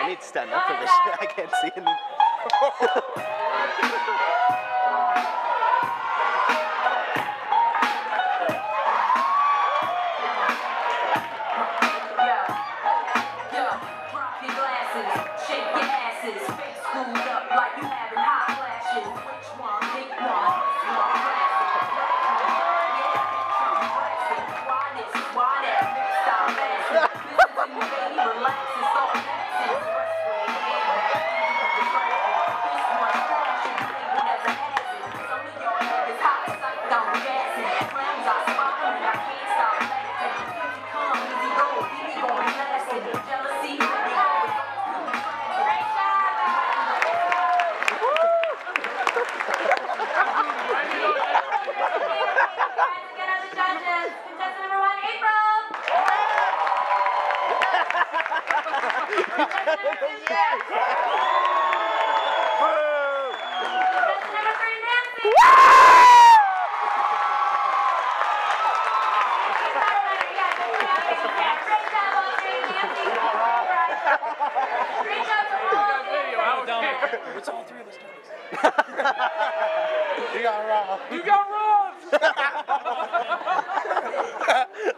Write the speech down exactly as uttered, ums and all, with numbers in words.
I need to stand up for this shit. I can't see anything. It's all three of us doing You got robbed. You got robbed!